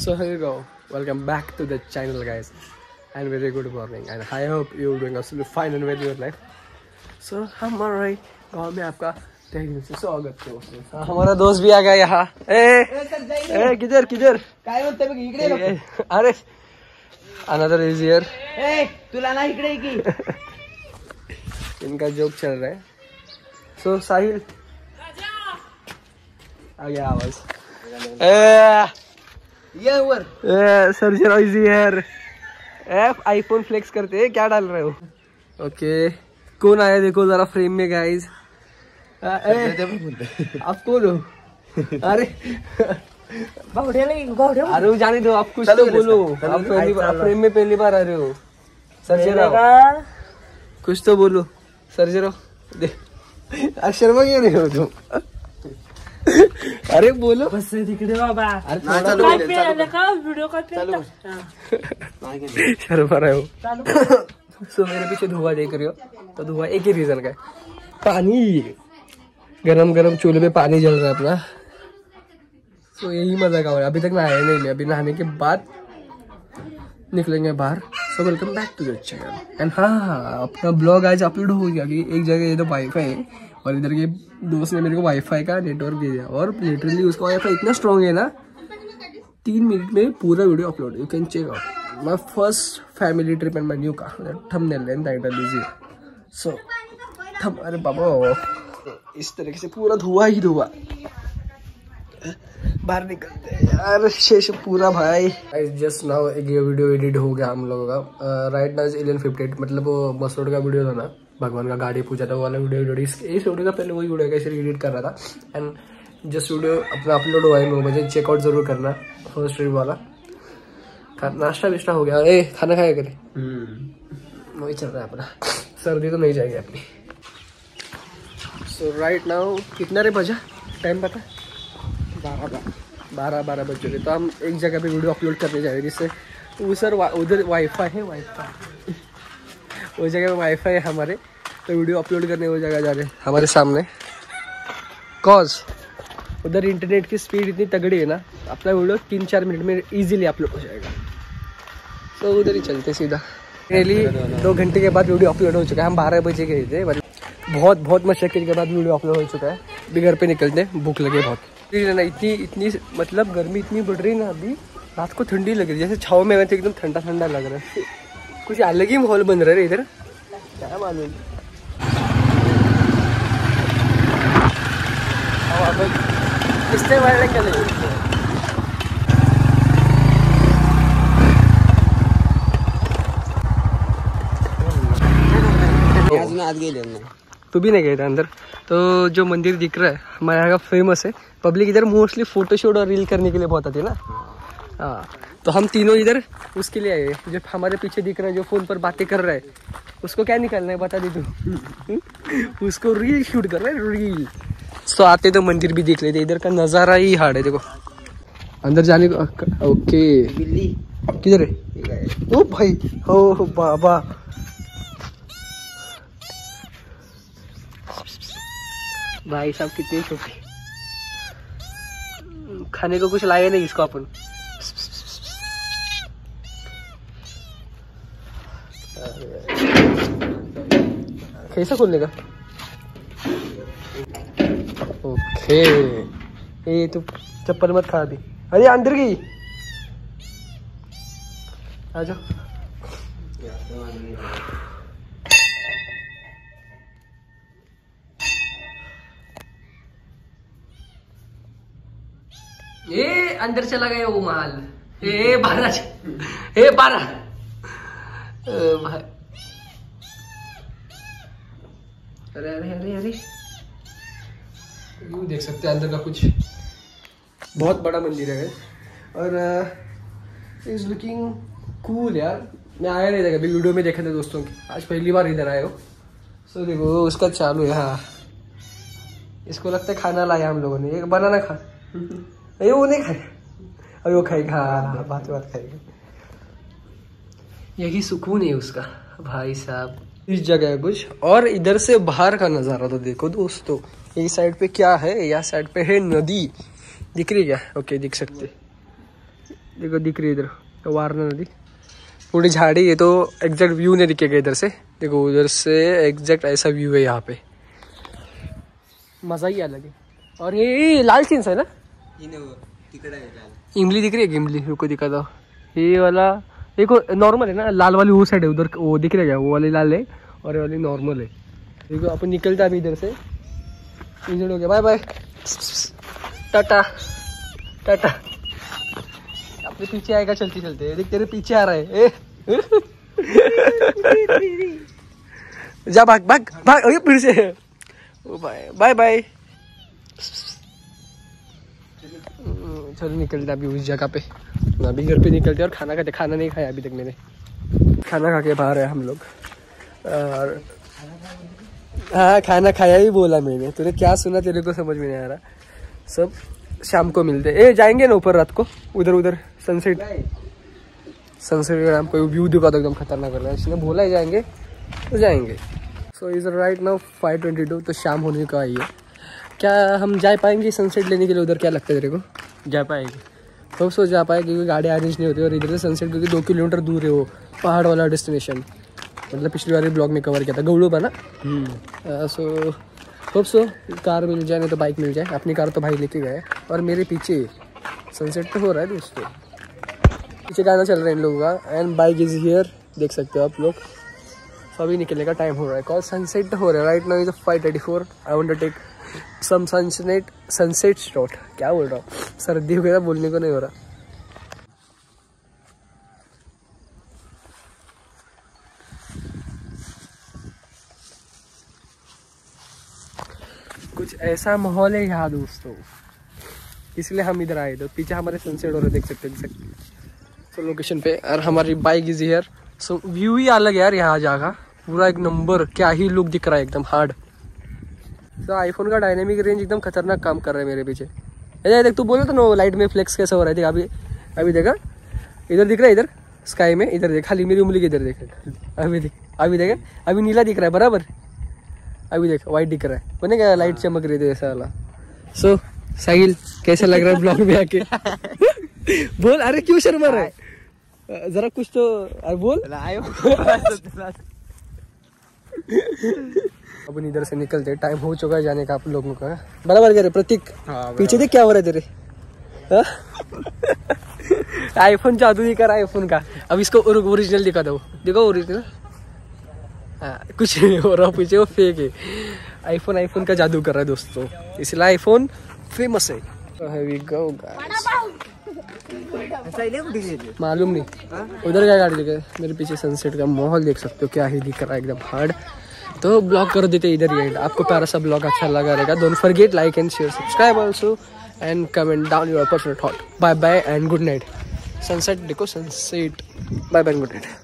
So here you go. Welcome back to the channel, guys, and very good morning. And I hope you're doing absolutely fine and well in your life. So हमारे गाँव में आपका तहे दिल से स्वागत है दोस्तों। हमारा दोस्त भी आ गया यहाँ। ए किधर किधर? अरे another is here. तुला ना इकडे की इनका जोक चल रहा है। So साहिल आ गया आवाज। सर्जर इज हियर। आईफोन फ्लेक्स करते हैं, क्या डाल रहे हो? ओके कौन आया देखो जरा फ्रेम में गाइस। आप कौन हो? अरे अरे जाने दो, आप कुछ तो बोलो। आप फ्रेम में पहली बार आ रहे हो। सर्जर कुछ तो बोलो। सर्जर शर्मा क्यों नहीं हो तुम? अरे बोलो बस तिकडे बाबा। शर्मा रहे हो। सो मेरे पीछे धुआं देख रहे हो, तो धुआं एक ही रीजन का है, पानी। गरम गरम चूल्हे पे पानी जल रहा है अपना। सो यही मजा का हो रहा है। अभी तक नहाया नहीं मैं, अभी नहाने के बाद निकलेंगे बाहर। So welcome back to the channel. And हाँ, अपना ब्लॉग आज अपलोड हो गया कि एक जगह ये तो वाईफाई है और इधर के दोस्त ने मेरे को वाईफाई का नेटवर्क दे दिया, और लिटरली उसका वाईफाई इतना स्ट्रॉन्ग है ना, 3 मिनट में पूरा video upload. You can check out my first family trip and my new car. Thumbnail and title लीजिए। सो अरे बाबा इस तरीके से पूरा धुआं ही धुआं। बाहर निकलते हैं यार, शेष पूरा भाई। जस्ट नाउ एक वीडियो एडिट हो गया हम लोगों का। राइट नाउ 11:58, मतलब वो मसरोड का वीडियो था ना, भगवान का गाड़ी पूछा था, वो वाला वीडियो। इस वीडियो का पहले वही वीडियो कैसे एडिट कर रहा था। एंड जस्ट वीडियो अपना अपलोड हुआ है 9 बजे। चेकआउट जरूर करना फर्स्ट ट्रिप वाला। नाश्ता विश्ता हो गया। खाना खाया करे। वही चल रहा है अपना, सर्दी तो नहीं जाएगी अपनी। सो राइट नाउ कितना रे बजा टाइम पता? 12 बज चुके। तो हम एक जगह पे वीडियो अपलोड करने जा रहे हैं, जिससे उधर वाईफाई है, उस जगह पे वाईफाई है हमारे, तो वीडियो अपलोड करने वो जगह जा रहे हैं हमारे सामने। कॉज उधर इंटरनेट की स्पीड इतनी तगड़ी है ना, अपना वीडियो 3-4 मिनट में इजीली अपलोड हो जाएगा। तो उधर ही चलते सीधा। डेली 2 घंटे के बाद वीडियो अपलोड हो चुका है। हम 12 बजे गए थे, बहुत मशक्कत के बाद वीडियो अपलोड हो चुका है। अभी घर पे निकलते, भूख लगे बहुत। इतनी मतलब गर्मी इतनी बढ़ रही ना, अभी रात को ठंडी लग रही है, जैसे छाव में गए थे, एकदम ठंडा ठंडा लग रहा है। कुछ अलग ही माहौल बन रहा है इधर, क्या मालूम। किसने वाले चले तू भी नहीं गए थे अंदर। तो जो मंदिर दिख रहा है हमारे यहाँ का फेमस है। पब्लिक इधर मोस्टली फोटोशूट और रील करने के लिए बहुत आती है ना। हाँ, तो हम तीनों इधर उसके लिए आए। जो हमारे पीछे दिख रहा है, जो फोन पर बातें कर रहा है, उसको क्या निकालना है बता दे तू। उसको रील शूट कर रहा है, रील। तो आते तो मंदिर भी देख लेते। इधर का नज़ारा ही हार्ड है, देखो अंदर जाने को। ओके बिल्ली किधर है? ओ भाई, ओ बाबा, भाई साहब कितने छोटे। खाने को कुछ लाए नहीं इसको अपन। कैसा खोलने का? ओके, ये तो चप्पल मत खा दी। अरे अंदर गई, आ जाओ। ये अंदर चला गया वो माल। बारह भाई। अरे यूँ देख सकते हैं अंदर का कुछ। बहुत बड़ा मंदिर है और इज लुकिंग कूल यार। मैं आया नहीं था कभी, वीडियो में देखा था दोस्तों की, आज पहली बार इधर आए हो। सो देखो उसका चालू है। हाँ, इसको लगता है खाना लाया हम लोगों ने। एक बनाना खा, ये वो नहीं खाएगा, अरे वो खाएगा। हाँ, बात खाएगा। यही सुकून है उसका भाई साहब। इस जगह है कुछ, और इधर से बाहर का नज़ारा तो देखो दोस्तों। ये साइड पे क्या है? यहाँ साइड पे है नदी, दिख रही क्या? ओके दिख सकते। देखो दिख रही है इधर वारणा नदी, पूरी झाड़ी है, तो एग्जैक्ट व्यू नहीं दिखेगा इधर से। देखो उधर से एग्जैक्ट ऐसा व्यू है यहाँ पे, मज़ा ही अलग है। और ये लाल चिंच है ना, इमली दिख रही है, इमली रुको दिखा दो। ये वाला देखो नॉर्मल है ना, लाल वाली वो साइड है, उधर वो दिख रहा है, वो वाली लाल है और ये वाली नॉर्मल है। देखो अपन निकलता अभी इधर से, इधर हो गया, बाय बाय टाटा टाटा। अपने पीछे आएगा चलते चलते, देख तेरे पीछे आ रहा है। जा भाग भाग भाग, अरे फिर से बाय बाय बाय। चलो निकलते अभी उस जगह पे, अभी घर पे निकलते और खाना खाते। खाना नहीं खाया अभी तक मैंने, खाना खा के बाहर है हम लोग। और हाँ खाना खाया ही बोला मैंने, तूने क्या सुना तेरे को समझ में नहीं आ रहा। सब शाम को मिलते, ए जाएंगे ना ऊपर रात को, उधर उधर सनसेट हमको व्यू दिखा दो, एकदम खतरनाक कर रहा है। इसने बोला है जाएंगे तो जाएंगे। सो इज राइट नाउ 5:22, तो शाम होने का आई है। क्या हम जा पाएंगे सनसेट लेने के लिए उधर, क्या लगता है तेरे को? जा पाएगी तो सो जा पाए, क्योंकि गाड़ी अरेंज नहीं होती और इधर से सनसेट क्योंकि 2 किलोमीटर दूर है वो पहाड़ वाला डेस्टिनेशन। मतलब पिछली बार ब्लॉग में कवर किया था, गौड़ू बना। सो होप सो कार मिल जाए, नहीं तो बाइक मिल जाए। अपनी कार तो भाई लेके गए। और मेरे पीछे सनसेट तो हो रहा है दोस्तों, पीछे गाना चल रहा है इन लोगों का। एंड बाइक इज हियर, देख सकते हो आप लोग। सो अभी निकलने का टाइम हो रहा है, कॉल सनसेट हो रहा है। Right now is 5:34। I want to take some sunset shot. क्या बोल रहा हूँ, सर्दी हो गया, बोलने को नहीं हो रहा। कुछ ऐसा माहौल है यहाँ दोस्तों, इसलिए हम इधर आए। तो पीछे हमारे सनसेट हो रहा है, देख सकते हैं सो लोकेशन पे। और हमारी bike is here. So view ही अलग है यार यहाँ जाकर, पूरा एक नंबर। क्या ही लुक दिख रहा है, एकदम हार्ड। तो आईफोन का डायनेमिक रेंज एकदम खतरनाक काम कर रहा है मेरे पीछे। अरे देख, तू बोले तो नो लाइट में फ्लेक्स कैसा हो रहा है, देख अभी देखा, इधर दिख रहा है, इधर स्काई में, इधर देख, खाली मेरी उंगली के इधर देख, अभी देख, अभी नीला दिख रहा है बराबर, अभी देख वाइट दिख रहा है, बोले क्या लाइट चमक रही थी ऐसा वाला। सो साहिल कैसा लग रहा है ब्लॉग में आके? बोल, अरे क्यों शर्मा रहा है, जरा कुछ तो बोल। अब इधर से निकलते, टाइम हो चुका है जाने का आप लोगों का, बराबर कह रहे प्रतीक? पीछे देख क्या हो रहा है तेरे। आईफोन जादू दिखा रहा है आईफोन का। अब इसको ओरिजिनल दिखा दो, देखो ओरिजिनल। कुछ नहीं हो रहा पीछे, वो फेक है। आईफोन का जादू कर रहा है दोस्तों, इसलिए आईफोन फेमस है। मालूम नहीं उधर क्या गाड़ी लेके। मेरे पीछे सनसेट का माहौल देख सकते हो, क्या ही दिख रहा है, एकदम हार्ड। तो ब्लॉग कर देते इधर ही। आपको प्यारा सा ब्लॉग अच्छा लगा रहेगा, don't forget like and share, subscribe also and comment down your personal thought. Bye bye and good night. Sunset देखो, sunset. Bye bye, good night.